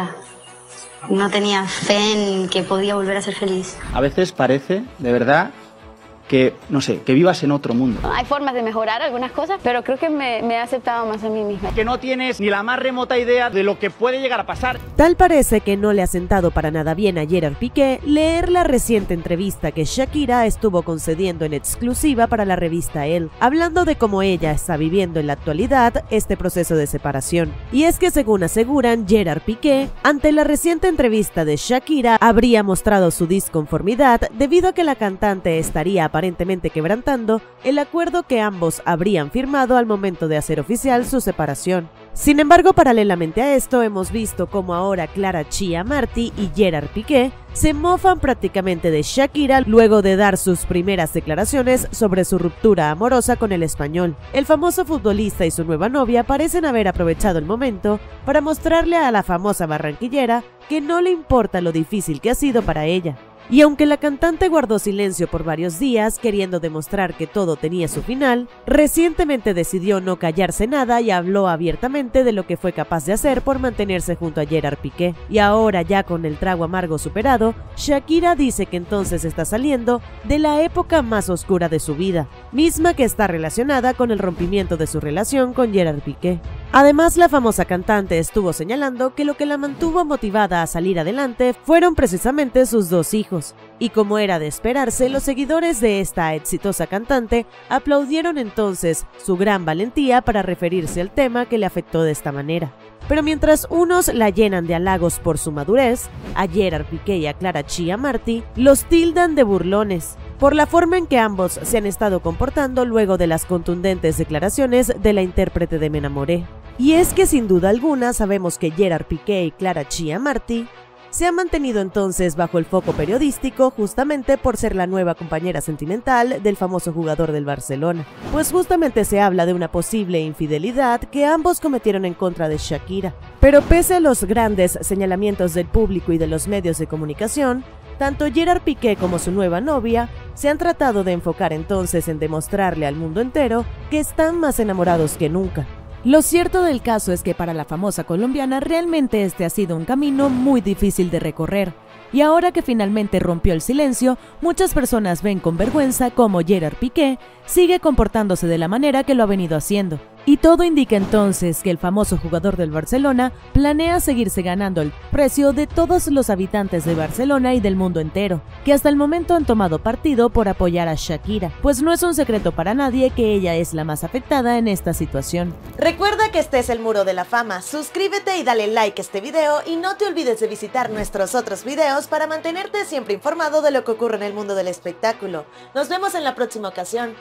no tenía fe en que podía volver a ser feliz. A veces parece, de verdad, que, no sé, que vivas en otro mundo. Hay formas de mejorar algunas cosas, pero creo que me he aceptado más a mí misma. Que no tienes ni la más remota idea de lo que puede llegar a pasar. Tal parece que no le ha sentado para nada bien a Gerard Piqué leer la reciente entrevista que Shakira estuvo concediendo en exclusiva para la revista Elle, hablando de cómo ella está viviendo en la actualidad este proceso de separación. Y es que, según aseguran, Gerard Piqué, ante la reciente entrevista de Shakira, habría mostrado su disconformidad debido a que la cantante estaría aparentemente quebrantando el acuerdo que ambos habrían firmado al momento de hacer oficial su separación. Sin embargo, paralelamente a esto, hemos visto cómo ahora Clara Chia Marti y Gerard Piqué se mofan prácticamente de Shakira luego de dar sus primeras declaraciones sobre su ruptura amorosa con el español. El famoso futbolista y su nueva novia parecen haber aprovechado el momento para mostrarle a la famosa barranquillera que no le importa lo difícil que ha sido para ella. Y aunque la cantante guardó silencio por varios días, queriendo demostrar que todo tenía su final, recientemente decidió no callarse nada y habló abiertamente de lo que fue capaz de hacer por mantenerse junto a Gerard Piqué. Y ahora, ya con el trago amargo superado, Shakira dice que entonces está saliendo de la época más oscura de su vida, misma que está relacionada con el rompimiento de su relación con Gerard Piqué. Además, la famosa cantante estuvo señalando que lo que la mantuvo motivada a salir adelante fueron precisamente sus dos hijos. Y como era de esperarse, los seguidores de esta exitosa cantante aplaudieron entonces su gran valentía para referirse al tema que le afectó de esta manera. Pero mientras unos la llenan de halagos por su madurez, a Gerard Piqué y a Clara Chia Marti los tildan de burlones, por la forma en que ambos se han estado comportando luego de las contundentes declaraciones de la intérprete de Me Enamoré. Y es que sin duda alguna sabemos que Gerard Piqué y Clara Chia Marti se han mantenido entonces bajo el foco periodístico justamente por ser la nueva compañera sentimental del famoso jugador del Barcelona, pues justamente se habla de una posible infidelidad que ambos cometieron en contra de Shakira. Pero pese a los grandes señalamientos del público y de los medios de comunicación, tanto Gerard Piqué como su nueva novia se han tratado de enfocar entonces en demostrarle al mundo entero que están más enamorados que nunca. Lo cierto del caso es que para la famosa colombiana realmente este ha sido un camino muy difícil de recorrer. Y ahora que finalmente rompió el silencio, muchas personas ven con vergüenza cómo Gerard Piqué sigue comportándose de la manera que lo ha venido haciendo. Y todo indica entonces que el famoso jugador del Barcelona planea seguirse ganando el precio de todos los habitantes de Barcelona y del mundo entero, que hasta el momento han tomado partido por apoyar a Shakira, pues no es un secreto para nadie que ella es la más afectada en esta situación. Recuerda que este es el Muro de la Fama, suscríbete y dale like a este video y no te olvides de visitar nuestros otros videos para mantenerte siempre informado de lo que ocurre en el mundo del espectáculo. Nos vemos en la próxima ocasión.